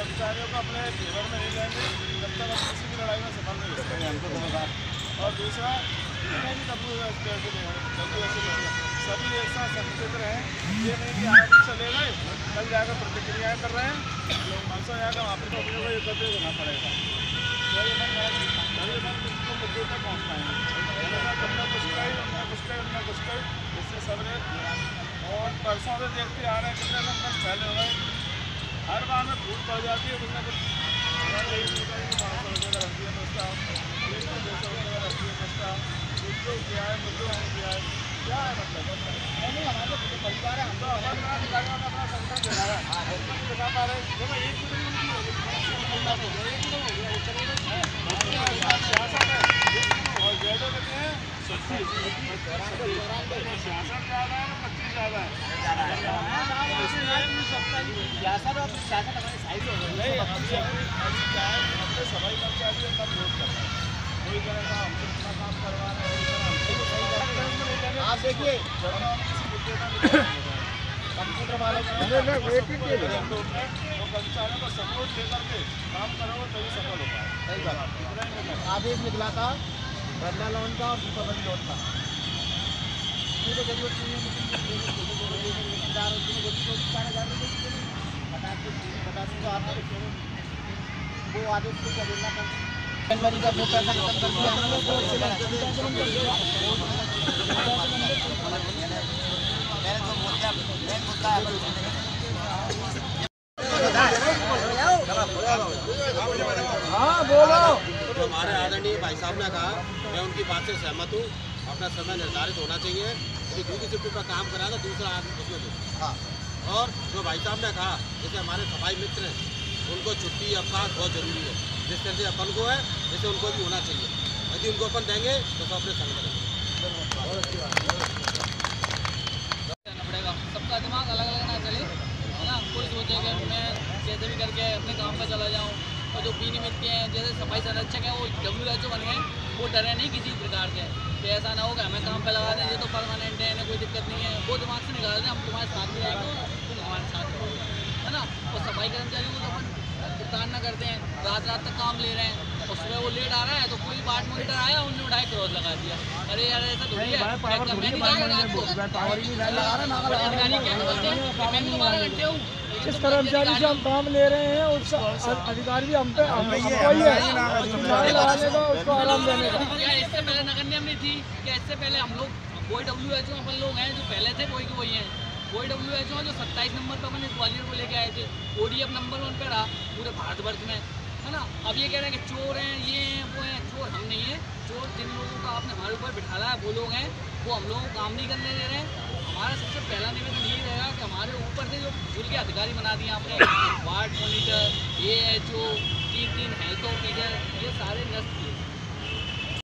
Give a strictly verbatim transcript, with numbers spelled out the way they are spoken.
कर्मचारियों को अपने फेवर में नहीं लेंगे जब तक हम किसी भी लड़ाई में सफल नहीं हो सकते। और दूसरा जितने भी डब्ल्यू एस डब्ल्यू एस सभी एक साथ संगठित रहें। ये नहीं कि आज चले गए कल जाकर प्रतिक्रियाएँ कर रहे हैं, परसों जाकर वहाँ पर तो अपने को एकत्र होना पड़ेगा। मुद्दे तक पहुँच पाएंगे तुमने कुछ कही उनने कुछ कही उनने कुछ कही इससे सबने। और परसों से देखते आ रहे हैं कितने दिन तक पहले हो गए, हर बार में फूट पड़ जाती है कुछ ना कुछ। पाँच सौ रुपये का रखती है बस्ता, एक सौ दो सौ रुपये का रखती है बस्ता, मुद्दो क्या है मुद्दो हम क्या है क्या है मतलब नहीं हमारे तो परिवार है। हम तो हमारे अधिकारियों ने अपना संगठन दिखाया दिखा पा रहे देखो एक सियासत है और जैसे कहते हैं सियासत ज़्यादा है ना पच्चीस ज़्यादा है सियासत और सियासत हमारे साइड हो गई है। क्या है अपने सफाई कर्मचारी अपना विरोध कर रहे हैं, कोई करेगा हमसे अपना काम करवा रहे हैं। आप देखिए कंप्यूटर वाले कर्मचारियों को सपोर्ट लेकर के काम करोगे तभी सफल हो पाए। सही बात आदेश निकला था बदला लोन का और सुपरबंद लोन का, तो जरूरत नहीं है वो आदेश को क्या बोलना था जनवरी का वो पैसा खत्म कर दिया हम लोग हाँ बोलो। तो हमारे आदरणीय भाई साहब ने कहा, मैं उनकी बात से सहमत हूँ, अपना समय निर्धारित होना चाहिए। यदि दूसरी शिफ्ट पर काम करा तो दूसरा आदमी उसमें दो। हाँ और जो भाई साहब ने कहा जैसे हमारे सफाई मित्र हैं उनको छुट्टी अवकाश बहुत जरूरी है, जिस तरह से अपन को है जैसे उनको भी होना चाहिए। यदि उनको अपन देंगे तो सब अपने संग करेंगे। पड़ेगा सबका दिमाग अलग अलग ना चले है ना। कोई सोचे कि मैं कैसे भी करके अपने काम पर चला जाऊँ, और जो पी निमित्त हैं जैसे सफाई संरक्षक हैं वो डब्ल्यू एच ओ बन गए, वो डरे नहीं किसी प्रकार से कि ऐसा ना होगा हमें काम पे लगा दें ये तो परमानेंट है इन्हें कोई दिक्कत नहीं है। वो दिमाग से निकाल दें हम तुम्हारे साथ में आएंगे तुम हमारे साथ रहोगे है ना। और सफाई कर्मचारियों को तो अपन भुगतान ना करते हैं, रात रात तक काम ले रहे हैं और सुबह वो लेट आ रहा है तो कोई वार्ड मॉनिटर आया उन्होंने उठाए क्रॉस लगा दिया। अरे यार ऐसा थोड़ी है जिस कर्मचारी से हम काम ले रहे हैं उस अधिकारी भी हम पे हम ही है लगाने का उसको आराम देने का। क्या इससे पहले नगर निगम नहीं थी क्या? इससे पहले हम लोग कोई डब्ल्यू एच ओ अपन लोग हैं जो पहले थे कोई के वही हैं। कोई डब्ल्यू एच ओ जो सत्ताईस नंबर पर अपन ग्वालियर को लेके आए थे, O D F number one पे रहा पूरे भारतवर्ष में है ना। अब ये कह रहे हैं कि चोर हैं ये हैं वो हैं, चोर हम नहीं है। चोर जिन लोगों का आपने हमारे ऊपर बिठाला है वो लोग हैं, वो हम लोगों को काम नहीं करने दे रहे हैं। हमारा सबसे पहला निवेदन यही रहेगा कि हमारे ऊपर से जो जुल के अधिकारी बना दिए आपने, ward monitor, A H O, तीन तीन हेल्थ ऑफिसर, ये सारे नष्ट किए।